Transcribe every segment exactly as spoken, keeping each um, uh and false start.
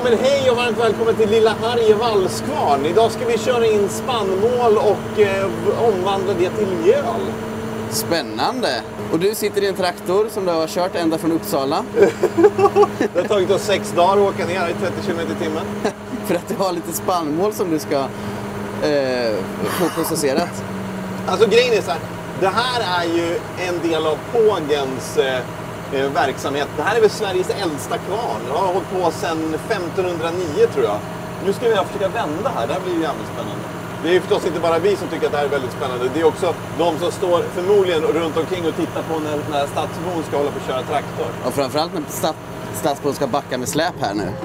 men hej och varmt välkommen till Lilla Harje Vallskvarn. Idag ska vi köra in spannmål och eh, omvandla det till mjöl. Spännande! Och du sitter i en traktor som du har kört ända från Uppsala. Det har tagit oss sex dagar att åka ner i trettio kilometer i timmen. För att du har lite spannmål som du ska eh, få processerat. Alltså grejen är så här, det här är ju en del av Pågens eh, verksamhet. Det här är väl Sveriges äldsta kvarn. Det har hållit på sedan femtonhundranio tror jag. Nu ska vi försöka vända här, det här blir ju jävligt spännande. Det är ju förstås inte bara vi som tycker att det här är väldigt spännande. Det är också de som står förmodligen runt omkring och tittar på när, när stadsbon ska hålla på att köra traktor. Och framförallt när stad, stadsbon ska backa med släp här nu.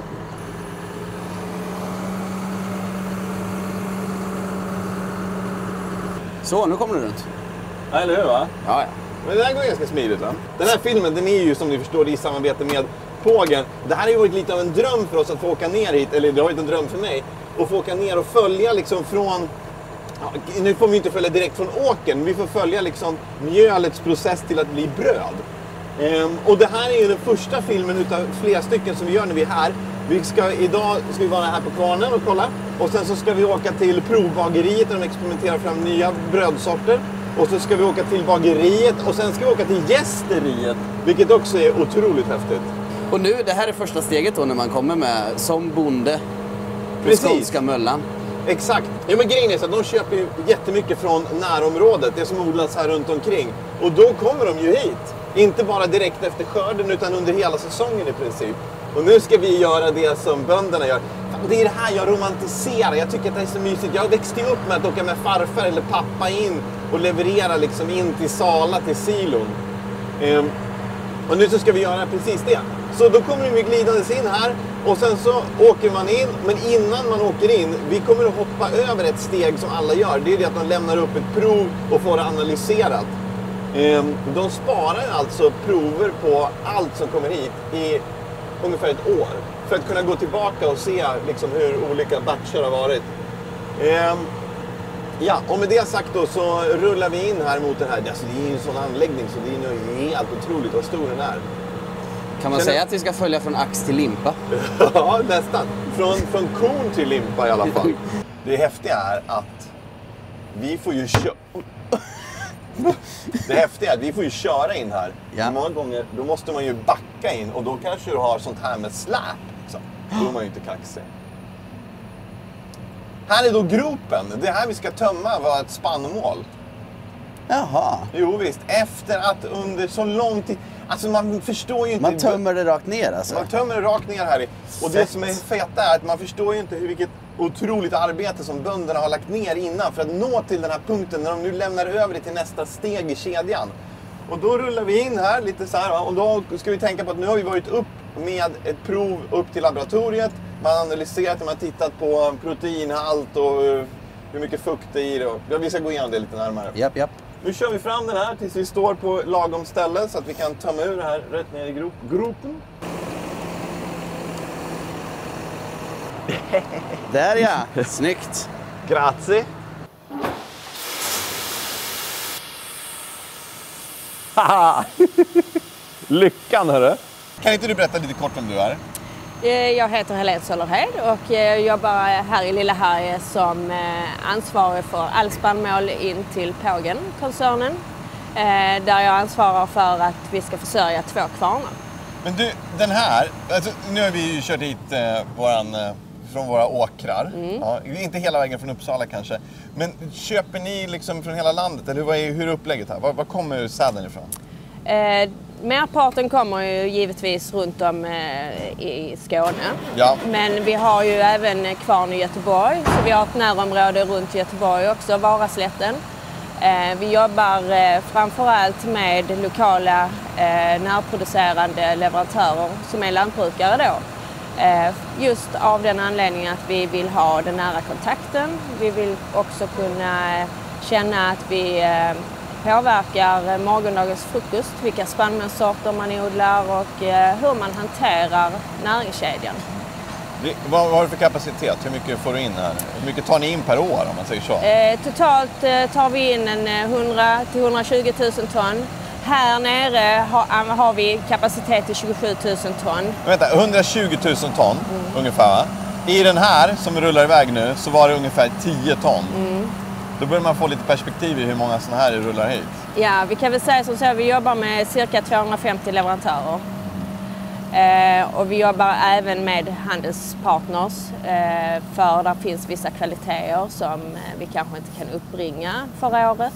Så, nu kommer du runt. Ja, eller hur va? Ja, ja. Men det här går ganska smidigt va? Den här filmen, den är ju som ni förstår i samarbete med Pågen. Det här har ju varit lite av en dröm för oss att få åka ner hit, eller det har varit en dröm för mig. Att få åka ner och följa liksom från, ja, nu får vi inte följa direkt från åkern, men vi får följa liksom mjölets process till att bli bröd. Ehm, och det här är ju den första filmen utav flera stycken som vi gör när vi är här. Vi ska, idag ska vi vara här på kvarnen och kolla. Och sen så ska vi åka till provbageriet där de experimenterar fram nya brödsorter. Och så ska vi åka till bageriet och sen ska vi åka till jästeriet. Vilket också är otroligt häftigt. Och nu, det här är första steget då när man kommer med som bonde på Precis. Skånska Möllan. Exakt. Ja, men grejen är så att de köper ju jättemycket från närområdet, det som odlas här runt omkring. Och då kommer de ju hit. Inte bara direkt efter skörden utan under hela säsongen i princip. Och nu ska vi göra det som bönderna gör. Det är det här jag romantiserar. Jag tycker att det är så mysigt. Jag växte upp med att åka med farfar eller pappa in och leverera liksom in till Sala, till silon. Ehm, och nu så ska vi göra precis det. Så då kommer vi glidandes in här och sen så åker man in. Men innan man åker in, vi kommer att hoppa över ett steg som alla gör. Det är det att man lämnar upp ett prov och får det analyserat. Ehm, de sparar alltså prover på allt som kommer hit i ungefär ett år. För att kunna gå tillbaka och se liksom, hur olika batcher har varit. Ehm, ja, och med det sagt då så rullar vi in här mot den här. Alltså, det är ju en sån anläggning så det är ju helt otroligt vad stor den är. Kan man Känner... säga att vi ska följa från ax till limpa? Ja, nästan. Från, från korn till limpa i alla fall. Det häftiga är att vi får ju köra... Det häftiga är att vi får ju köra in här. Ja. Många gånger då måste man ju backa in och då kanske du har sånt här med släp. Så. Då är man ju inte kaxig. Här är då gropen. Det här vi ska tömma var ett spannmål. Jaha. Jo visst, efter att under så lång tid... Alltså man förstår ju inte... Man tömmer det rakt ner alltså? Man tömmer det rakt ner här i. Och det som är feta är att man förstår ju inte hur vilket otroligt arbete som bönderna har lagt ner innan för att nå till den här punkten när de nu lämnar över det till nästa steg i kedjan. Och då rullar vi in här lite så här och då ska vi tänka på att nu har vi varit upp med ett prov upp till laboratoriet. Man har analyserat, man har tittat på proteinhalt och hur mycket fukt det är i det. Ja, vi ska gå igenom det lite närmare. Japp, japp. Nu kör vi fram den här tills vi står på lagom ställe så att vi kan tömma ur det här rätt ner i grop gropen. Där ja, snyggt. Grazie. Haha! Lyckan hörru. Kan inte du berätta lite kort om du är? Jag heter Helene Sollerhed och jag jobbar här i Lilla Harje som ansvarig för all spannmål in till Pågen-koncernen. Där jag ansvarar för att vi ska försörja två kvarnar. Men du, den här, alltså, nu har vi ju kört hit eh, våran, eh, från våra åkrar. Mm. Ja, inte hela vägen från Uppsala kanske. Men köper ni liksom från hela landet? Eller hur är, hur är upplägget här? Var, var kommer säden ifrån? Eh, merparten kommer ju givetvis runt om eh, i Skåne. Ja. Men vi har ju även kvarn i Göteborg. Så vi har ett närområde runt Göteborg också, Varaslätten. Eh, vi jobbar eh, framförallt med lokala eh, närproducerande leverantörer som är lantbrukare då. Eh, just av den anledningen att vi vill ha den nära kontakten. Vi vill också kunna eh, känna att vi eh, påverkar morgondagens frukost, vilka spannmålssorter man odlar och eh, hur man hanterar näringskedjan. Det, vad, vad har du för kapacitet? Hur mycket får du in här? Hur mycket tar ni in per år om man säger så? Eh, totalt eh, tar vi in en hundra till hundratjugo tusen ton. Här nere har, har vi kapacitet till tjugosju tusen ton. Vänta, hundratjugo tusen ton mm. ungefär, va? I den här som rullar iväg nu så var det ungefär tio ton. Mm. Då börjar man få lite perspektiv i hur många sådana här rullar hit. Ja, vi kan väl säga som så här, vi jobbar med cirka tvåhundrafemtio leverantörer. Eh, och vi jobbar även med handelspartners eh, för där finns vissa kvaliteter som eh, vi kanske inte kan uppbringa förra året.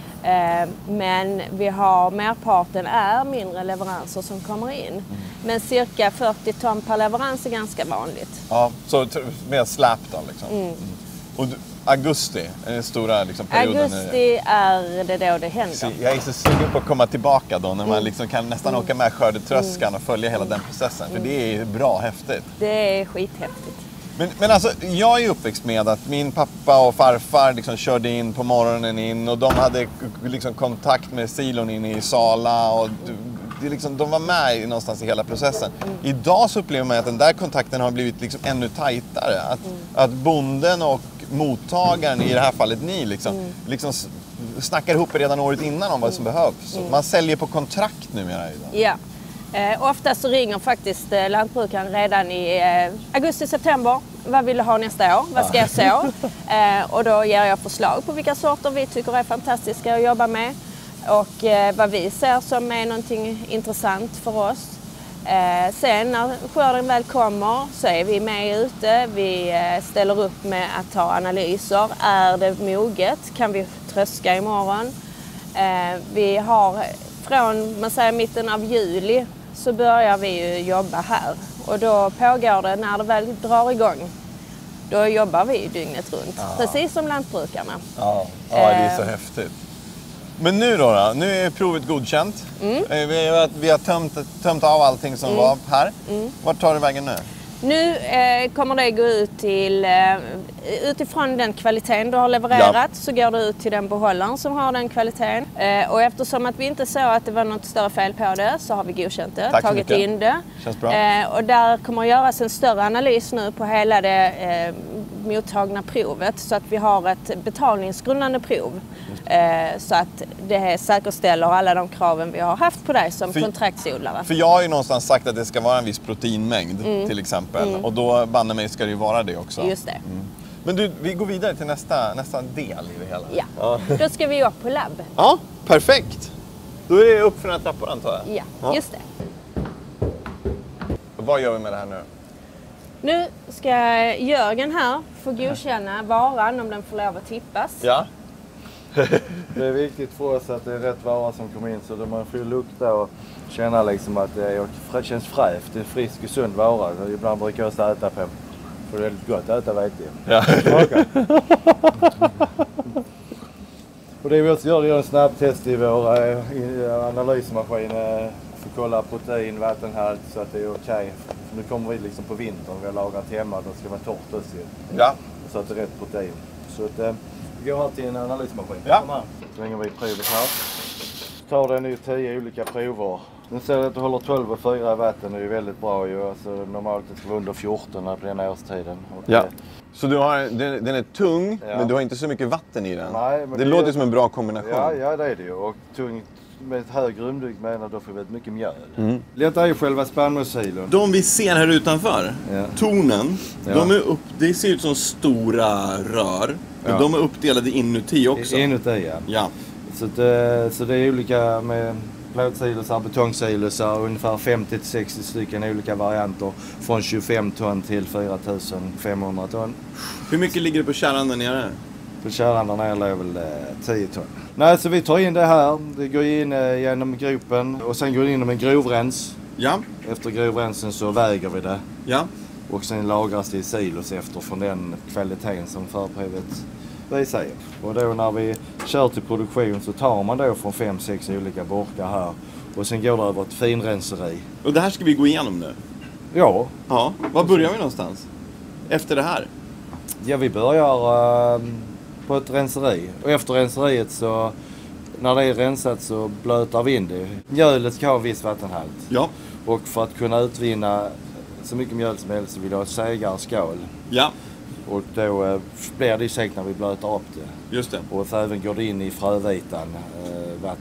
Eh, men vi har, merparten är mindre leveranser som kommer in. Mm. Men cirka fyrtio ton per leverans är ganska vanligt. Ja, så mer släp då liksom. Mm. Mm. Och du, augusti är den stora liksom, perioden. Augusti är det då det händer. Så jag är så sugen på att komma tillbaka då när man mm. liksom kan nästan mm. åka med skördetröskan mm. och följa hela den processen. För mm. det är bra häftigt. Det är skithäftigt. Men, men alltså, jag är uppväxt med att min pappa och farfar liksom körde in på morgonen in och de hade liksom kontakt med silon inne i Sala och det liksom, de var med någonstans i hela processen. Mm. Idag så upplever man att den där kontakten har blivit liksom ännu tajtare. Att, mm. att bonden och mottagaren, i det här fallet ni, liksom, mm. liksom snackar ihop redan året innan om vad som mm. behövs. Mm. Man säljer på kontrakt numera idag. Ja. Eh, ofta så ringer faktiskt eh, lantbrukaren redan i eh, augusti-september. Vad vill du ha nästa år? Vad ska jag så? Eh, och då ger jag förslag på vilka sorter vi tycker är fantastiska att jobba med. Och eh, vad vi ser som är någonting intressant för oss. Eh, sen när skörden väl kommer så är vi med ute. Vi eh, ställer upp med att ta analyser. Är det moget? Kan vi tröska imorgon? Eh, vi har från man säger, mitten av juli så börjar vi ju jobba här. Och då pågår det när det väl drar igång. Då jobbar vi dygnet runt. Ja. Precis som lantbrukarna. Ja, ja det är så eh, häftigt. Men nu då, då? Nu är provet godkänt. Mm. Vi har, vi har tömt, tömt av allting som mm. var här. Mm. Vart tar det vägen nu? Nu eh, kommer det gå ut till, eh, utifrån den kvaliteten du har levererat ja. Så går det ut till den behållaren som har den kvaliteten. Eh, och eftersom att vi inte såg att det var något större fel på det så har vi godkänt det, Tack tagit in det. Känns bra. Eh, och där kommer att göras en större analys nu på hela det eh, mottagna provet så att vi har ett betalningsgrundande prov. Eh, så att det säkerställer alla de kraven vi har haft på dig som för, kontraktsodlare. För jag har ju någonstans sagt att det ska vara en viss proteinmängd mm. till exempel. Mm. Och då banne mig ska det ju vara det också. Just det. Mm. Men du, vi går vidare till nästa, nästa del i det hela. Ja, ja. Då ska vi upp på labb. Ja, perfekt. Då är det upp för den här trappan antar jag. Ja, ja, just det. Och vad gör vi med det här nu? Nu ska Jörgen här få godkänna varan om den får lov att tippas. Ja. Det är viktigt för oss att det är rätt vara som kommer in så att man får lukta och känna liksom att det är, känns fräscht. Det är frisk och sund vara. Ibland brukar jag äta på. För det är väldigt gott att äta vet jag. Ja. Och det vi också gör, det är en snabbtest i vår äh, analysmaskin för att kolla protein, vattenhalt så att det är okej. Okay. Nu kommer vi liksom på vintern, vi har lagat hemma, då ska det vara torrt också. Ja. Så att det är rätt protein. Så att, äh, vi går här till en analysmaskin. Ja. Så lägger vi provet här. Så tar den ju tio olika prover. Den ser att du håller tolv och fyra i vatten, det är ju väldigt bra ju. Alltså, normalt ska det vara under fjorton på den här årstiden. Och ja. Det... Så du har, den, den är tung, ja. Men du har inte så mycket vatten i den. Nej, men det, det låter är... som en bra kombination. Ja, ja det är det ju. Och tung med ett hög grundvikt menar då får vi väldigt mycket mjöl. Mm. Detta är ju själva spannmålsilon. De vi ser här utanför, ja. Tornen, ja. De är upp, det ser ut som stora rör. Ja. De är uppdelade inuti också. Inuti, ja. Ja. Så, det, så det är olika med plåtsilosar, betongsilosar, ungefär femtio till sextio stycken olika varianter. Från tjugofem ton till fyra tusen femhundra ton. Hur mycket ligger det på kärran där nere? På kärran där nere är väl eh, tio ton. Nej, så vi tar in det här. Det går in eh, genom gropen och sen går det in med en grovrens. Ja. Efter grovrensen så väger vi det. Ja. Och sen lagras det i silos efter från den kvaliteten som förprovet visar. Och då när vi kör till produktion så tar man då från fem, sex olika burkar här. Och sen går det över ett finrenseri. Och det här ska vi gå igenom nu? Ja. Ja. Var börjar vi någonstans? Efter det här? Ja, vi börjar uh, på ett renseri. Och efter renseriet så, när det är rensat så blötar vi in det. Mjölet ska ha en viss vattenhalt. Ja. Och för att kunna utvinna så mycket mjöl som helst så vill jag ha segar och skal. Ja. Och då eh, blir det segt när vi blötar upp det. Just det. Och så även går det in i frövitan, eh, vatten.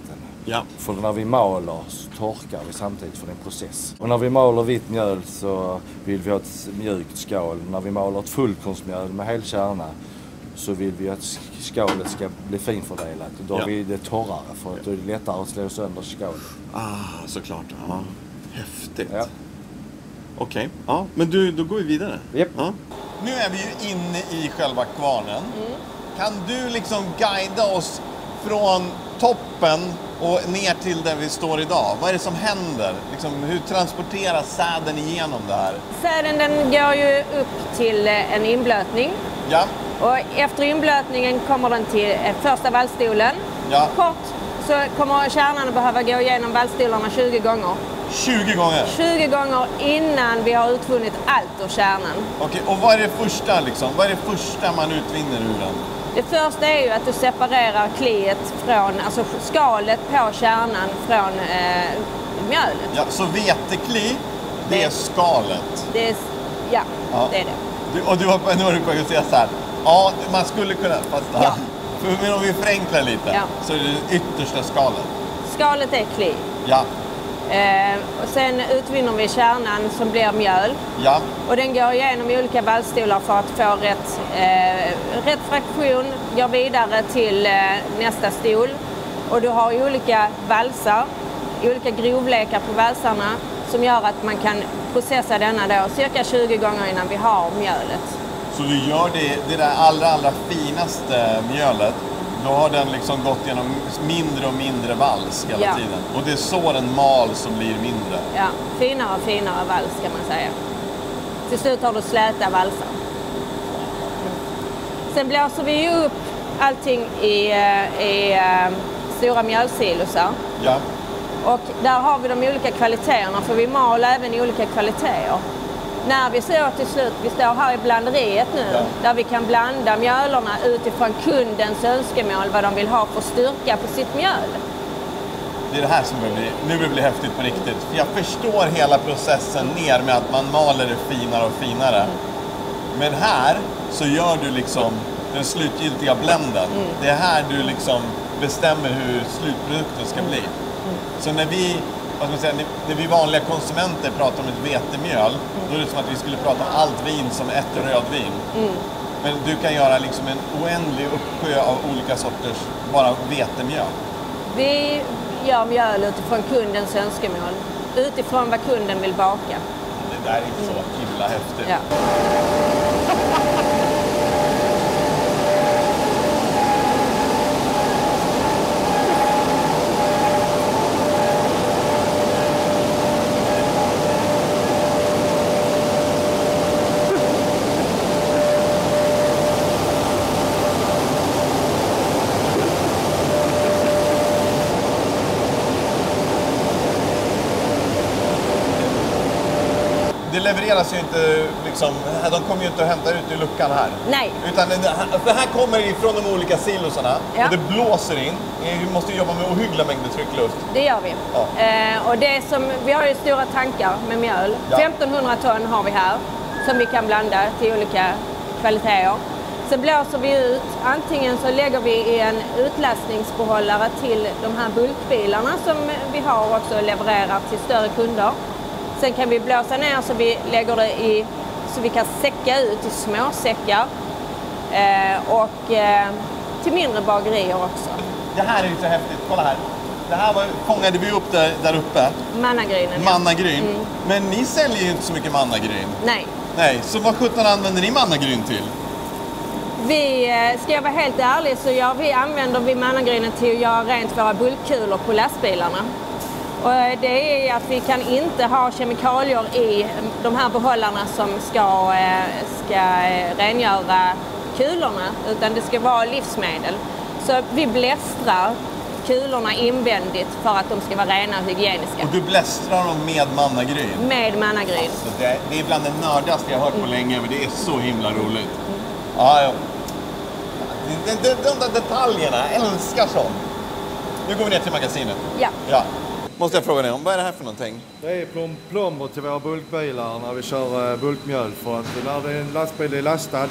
Ja. För när vi maler så torkar vi samtidigt för en process. Och när vi maler vitt mjöl så vill vi ha ett mjukt skal. När vi maler ett fullkornsmjöl med hel kärna så vill vi att skalet ska bli finfördelat. Då har ja. vi det torrare för att det är lättare att slå sönder skalet. Ah, såklart. Ja. Häftigt. Ja. Okej, okay. Ja, men du, då går vi vidare. Yep. Ja. Nu är vi ju inne i själva kvarnen. Mm. Kan du liksom guida oss från toppen och ner till där vi står idag? Vad är det som händer? Liksom, hur transporteras säden igenom det här? Säden den går ju upp till en inblötning. Ja. Och efter inblötningen kommer den till första vallstolen. Ja. Kort så kommer kärnan att behöva gå igenom vallstolarna tjugo gånger. tjugo gånger? tjugo gånger innan vi har utvunnit allt ur kärnan. Okej, och vad är det första liksom? Vad är det första man utvinner ur den? Det första är ju att du separerar kliet från, alltså skalet på kärnan från eh, mjölet. Ja, så vetekli, det, det är skalet? Det är, ja, ja, det är det. Du, och du har, nu har du på att säga så här, ja, man skulle kunna, fast ja. Men om vi förenklar lite, ja. Så är det det yttersta skalet. Skalet är kli. Ja. Eh, och sen utvinner vi kärnan som blir mjöl. Ja. Och den går igenom olika vallstolar för att få rätt, eh, rätt fraktion, går vidare till eh, nästa stol. Och du har olika valsar, olika grovlekar på valsarna som gör att man kan processa denna då cirka tjugo gånger innan vi har mjölet. Så du gör det, det där allra, allra finaste mjölet, då har den liksom gått genom mindre och mindre vals hela ja. tiden. Och det är så den mal som blir mindre. Ja, finare och finare vals kan man säga. Till slut har du släta valsar. Sen blåser vi upp allting i, i uh, stora mjölsilosar. Ja. Och där har vi de olika kvaliteterna, för vi mal även i olika kvaliteter. När vi ser till slut, vi står här i blanderiet nu, ja. där vi kan blanda mjölerna utifrån kundens önskemål, vad de vill ha för styrka på sitt mjöl. Det är det här som blir, nu blir det bli häftigt på riktigt. För jag förstår hela processen ner med att man maler det finare och finare. Mm. Men här så gör du liksom den slutgiltiga blenden. Mm. Det är här du liksom bestämmer hur slutprodukten ska bli. Mm. Så när vi... Vad ska man säga, när vi vanliga konsumenter pratar om ett vetemjöl, mm. då är det som att vi skulle prata om allt vin som ett rödvin. Mm. Men du kan göra liksom en oändlig uppsjö av olika sorters bara vetemjöl. Vi gör mjöl utifrån kundens önskemål, utifrån vad kunden vill baka. Det där är mm. så himla häftigt. Ja. Det levereras ju inte, liksom, de kommer ju inte att hämta ut i luckan här. Nej. Utan, för här kommer det ifrån de olika silosarna, ja. och det blåser in. Vi måste jobba med ohyggliga mängder tryckluft. Det gör vi. Ja. Eh, och det som, vi har ju stora tankar med mjöl. Ja. femtonhundra ton har vi här, som vi kan blanda till olika kvaliteter. Sen blåser vi ut, antingen så lägger vi i en utlastningsbehållare till de här bulkbilarna som vi har också levererar till större kunder. Sen kan vi blåsa ner så vi lägger det i, så vi kan säcka ut i små säckar eh, och eh, till mindre bagerier också. Det här är ju så häftigt, kolla här. Det här var, fångade vi upp där, där uppe. Mannagrynen. Mannagryn. Mm. Men ni säljer ju inte så mycket mannagryn. Nej. Nej, så vad sjutton använder ni mannagryn till? Vi, ska jag vara helt ärlig, så ja, vi använder vi mannagrynen till att göra rent våra bulkkulor på lastbilarna. Och det är att vi kan inte ha kemikalier i de här behållarna som ska, ska rengöra kulorna, utan det ska vara livsmedel. Så vi blästrar kulorna invändigt för att de ska vara rena och hygieniska. Och du blästrar dem med mannagryn? Med mannagryn. Alltså det, det är bland det nördaste jag har hört på mm. länge, men det är så himla roligt. Mm. Ja, ja. De, de, de där detaljerna, älskar sånt. Nu går vi ner till magasinet. Ja. Ja. Måste jag fråga dig om, vad är det här för någonting? Det är plom plomber till våra bulkbilar när vi kör bulkmjöl. För att när det är en lastbil är lastad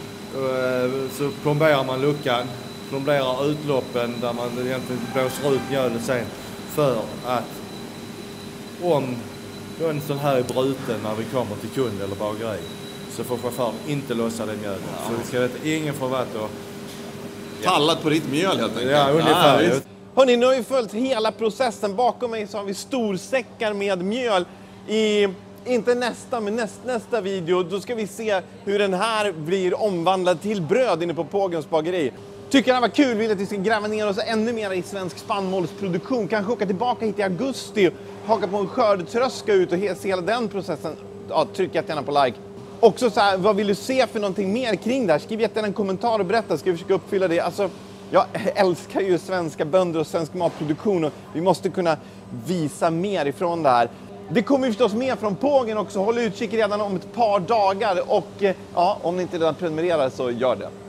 så plomberar man luckan, plomberar utloppen där man egentligen blåser ut mjölet sen. för att om en här är bruten när vi kommer till kund eller bageri så får chauffören inte lossa den mjölet. Ja. Så vi ska veta, ingen får vatten och... Ja. Tallat på ditt mjöl helt enkelt. Ja, ungefär. Ja, hörrni, nu har vi följt hela processen. Bakom mig så har vi storsäckar med mjöl. I, inte nästa, men näst, nästa video, då ska vi se hur den här blir omvandlad till bröd inne på Pågens bageri. Tycker det var kul, vill att vi ska gräva ner oss ännu mer i svensk spannmålsproduktion. Kanske åka tillbaka hit i augusti och haka på en skördetröska ut och se hela den processen. Ja, tryck jättegärna på like. Också så här, vad vill du se för någonting mer kring det här? Skriv jättegärna en kommentar och berätta, ska vi försöka uppfylla det. Alltså, jag älskar ju svenska bönder och svensk matproduktion och vi måste kunna visa mer ifrån det här. Det kommer ju förstås med från Pågen också. Håll utkik redan om ett par dagar och ja, om ni inte redan prenumererar så gör det.